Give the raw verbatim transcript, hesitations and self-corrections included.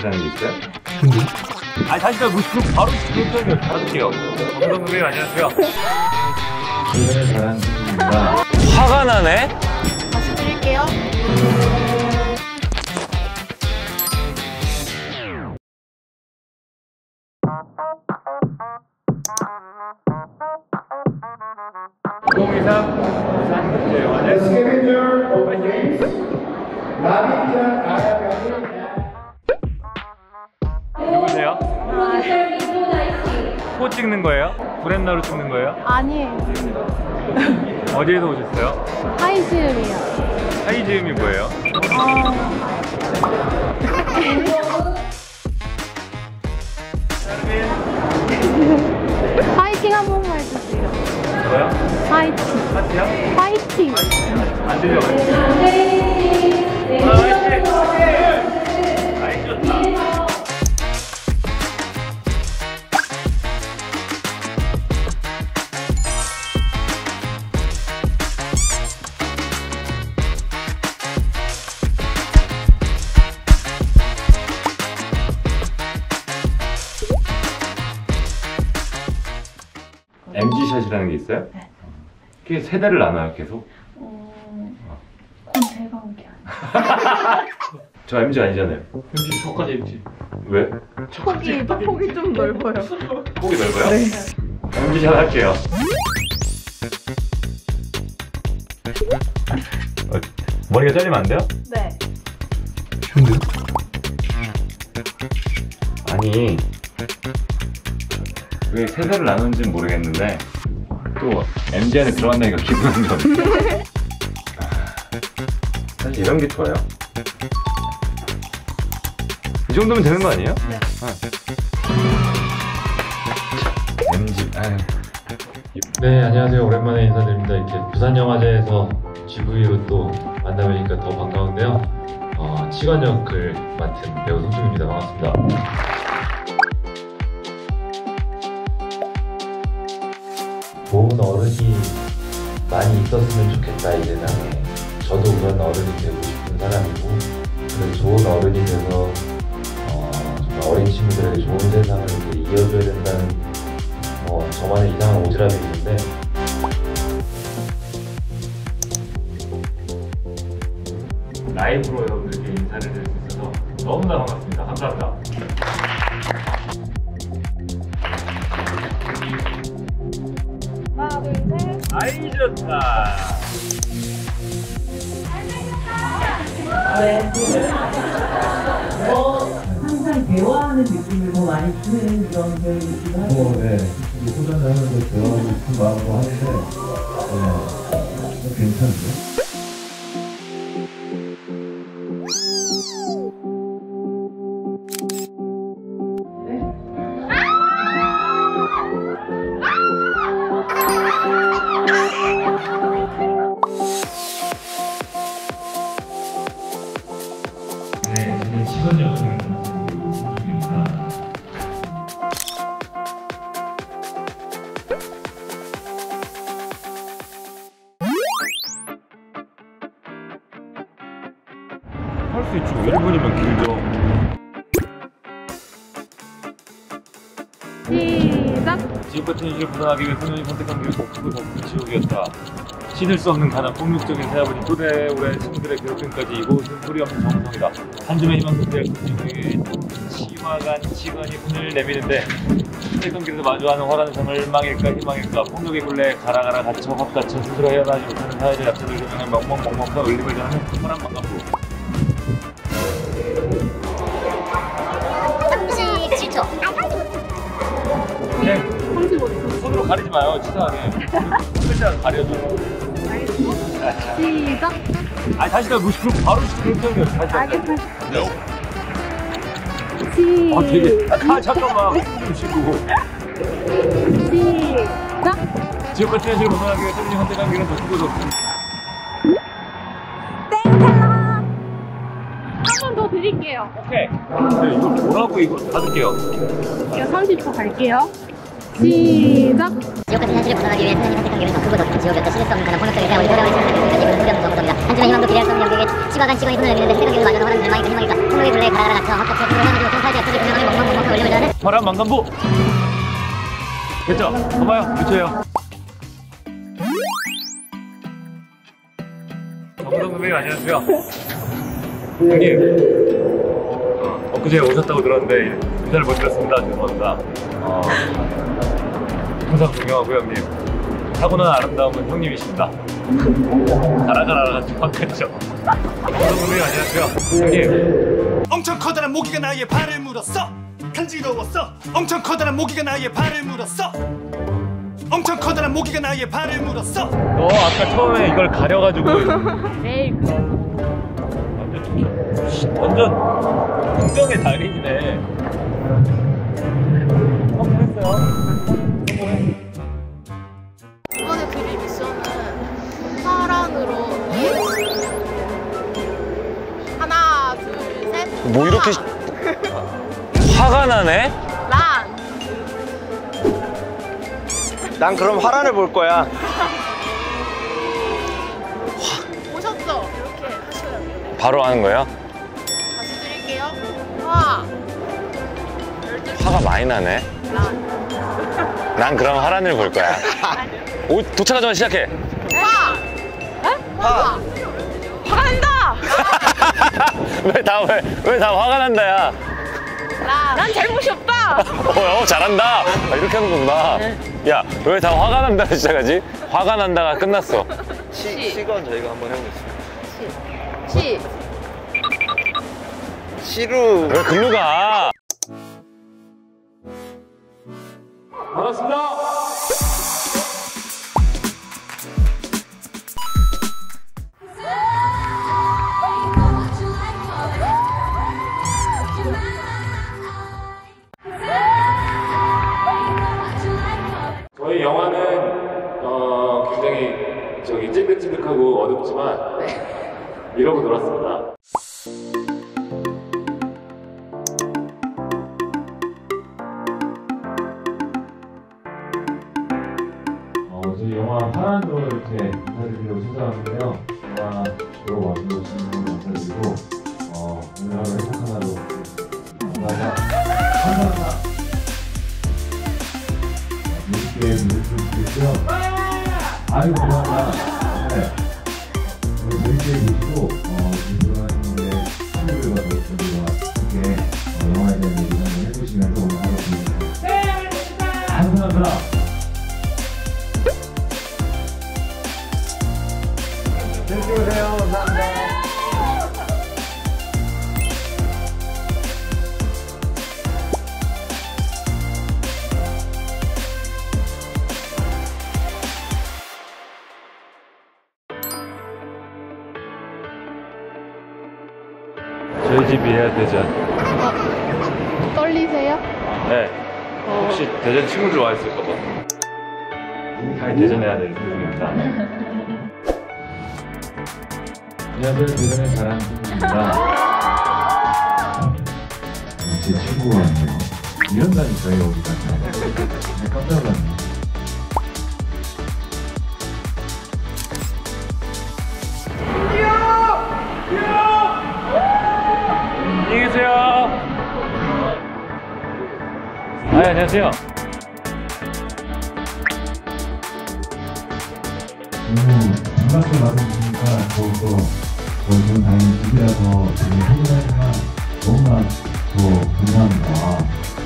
샷이라는 게 있어요? 근데? 아니 다시 다 무시고 바로 그렇게 받을게요. 정성 선배님 안녕하세요. 노래 잘하는 친구입니다. 화가 나네? 다시 드릴게요. 공이상 부산국제영화제 누구세요? 코 찍는 거예요? 브랜나로 찍는 거예요? 아니에요. 어디에서 오셨어요? 하이즈음이요. 하이즈음이 뭐예요? 파이팅 한 번만 해주세요. 뭐요? 파이팅. 파이팅이요? 파이팅. 안 들려가지고. 아, 파이팅! 아이 좋다. 엠지샷이라는 게 있어요? 네. 그게 세대를 나눠요, 계속? 어... 그건 제가 온 게 아니에요. 저 엠지 아니잖아요. 엠지 저까지 엠지. 왜? 폭이, 폭이 좀 넓어요. 폭이 넓어요? 네. 엠지샷 할게요. 어, 머리가 잘리면 안 돼요? 네. 근데? 아니 왜 세대를 나누는지는 모르겠는데 또 엠지 안에 들어간다니까 기분 안 좋네. 사실 이런 게 좋아요. 이 정도면 되는 거 아니에요? 네. 아. 엠지 아유. 네, 안녕하세요. 오랜만에 인사드립니다. 이렇게 부산영화제에서 지브이로 또 만나뵈니까 더 반가운데요. 어, 치관 역을 맡은 배우 송중입니다. 반갑습니다. 좋은 어른이 많이 있었으면 좋겠다, 이 세상에. 저도 그런 어른이 되고 싶은 사람이고, 그래서 좋은 어른이 돼서 어, 정말 어린 친구들에게 좋은 세상을 이렇게 이어줘야 된다는 뭐 저만의 이상한 오지랖이 있는데, 라이브로 여러분들께 인사를 드릴 수 있어서 너무나 반갑습니다. 감사합니다. 하나, 둘, 셋. 아이 좋다. 네. 어, 항상 대화하는 느낌을 더 많이 주는 그런 배우이기도 하고. 뭐, 네. 소전을 하면서 대화하고 싶은 마음으로 하는데, 네. 괜찮은데? 네, 저는 치관 역을 맡은 배우 송중입니다. 할 수 있지. 일 분이면 길죠. 시작. 지옥 같은 현실을 벗어나기 위해 소년이 선택한 길은 목숨을 덮은 지옥이었다. 신을 수 없는 가난 폭력적인 사회분이 또래 오랜 친구들의 괴롭힘까지 이곳은 소리 없는 정성이다. 한 줌의 희망 속에 그중에 치화간 치관이 혼을 내미는데 선택한 길에서 마주하는 화란성을 망일까 희망일까 폭력의 굴레에 가라 가라 갇혀 확 갇혀 스스로 헤어나지 못하는 사회적 약자들 조명에 멍멍멍멍한 울림을 전하는 특별한 반갑고 삼십 칠 초. 네. 삼십오 초. 손으로 가리지 마요. 치사하게. 손글자로 가려줘. 시작. 아니 다시 다 무시고 바로 그렇게 하면 다시 알겠어요. 아 되게 시작. 아 잠깐만 좀 쉬고 시작. 지옥 같은 현실을 벗어나기 위해 소년이 선택한 길은 더 크고 더 땡텔라. 한 번 더 드릴게요. 오케이. 네, 이거 뭐라고 이거 받을게요. 이거 삼십 초 갈게요. 시작. 지옥 같은 현실을 벗어나기 위해 하나님 선택한 길은 더 크고 더 큰 지옥이었다. 실을 수 없는 가난 폭력적인 사회원이 도래하고 있는 지금까지 이것은 소리 없는 정성이다. 한 줌의 희망도 기대할 수 없는 영역에 치과간 치관이 손을 내미는데 선택한 길을 마주하는 화란 절망이고 희망일까 폭력의 굴레에 가라가라 갇혀 확 갇혀 스스로 헤어나지 못하는 파란 망간부. 됐죠? 봐봐요. 그쳐요. 정우성 선배님 안녕하세요. 형님, 어, 엊그제 오셨다고 들었는데 인사를 못 드렸습니다. 죄송합니다. 어, 항상 존경하고요, 형님. 타고난 아름다움은 형님이십니다. 나라가라가 정확했죠. 정우성 선배님 안녕하세요. 형님. 엄청 커다란 모기가 나의 발을 물었어. 간지러웠어. 엄청 커다란 모기가 나의 발을 물었어. 엄청 커다란 모기가 나의 발을 물었어. 너 아까 처음에 이걸 가려가지고 에이 완전 완전 긍정의 달인이네. 성공했어요. 성공해. 이번에 그릴 미션은 파란으로 하나 둘셋 뭐 이렇게 화가 나네? 란 난 그럼 화란을 볼 거야. 보셨죠? 이렇게 하셔야 돼요. 바로 하는 거예요? 다시 드릴게요. 화 화가 많이 나네. 란 난 그럼 화란을 볼 거야. 오, 도착하자마자 시작해. 화 화 화난다. 왜 다 왜 왜 다 화가 난다야? 란 난 잘못이 없다. 어, 어 잘한다. 아, 이렇게 하는 거구나. 야, 왜 다 화가 난다 시작하지? 화가 난다가 끝났어. 시 시건 저희가 한번 해보겠습니다. 시 시루. 왜 글로 가? 반갑습니다. 저희 영화는 어, 굉장히 저기 찐득찐득하고 어둡지만 이러고 놀았습니다. 어, 저희 영화 파란으로 이렇게 인사드리려고 찾아왔는데요. 영화 보러 와주시는 분 감사드리고 어, 오늘 하루 행복한 하루 감사합니다. 감사합니다. 뮤직비디오에 뮤직비디오 있고요. 아유 감사합니다. 네. 뮤직비디오 보시고 어, 들어가시는데 친구들과 저희와 함께 어, 영화에 대한 얘기 한번 해보시면서 오늘 하루 보내주세요. 네! 감사합니다. 재밌게 보세요. 감사합니다. 저희 집 이해야 대전. 떨리세요? 네. 혹시 대전 친구들 와 있을까봐. 아니 대전에 해야 될 분입니다. 안녕하세요. 대전에 잘하는 친구입니다. 제 친구가 왔네요. 이런다니까요 여기까지. 깜짝 놀랐네. 안녕히 계세요. 아, 안녕하세요. 음, 반갑게 맞아주시니까 더욱더 저는 당연히 집이라서 되게 흥분하지만 너무나 더 감사합니다.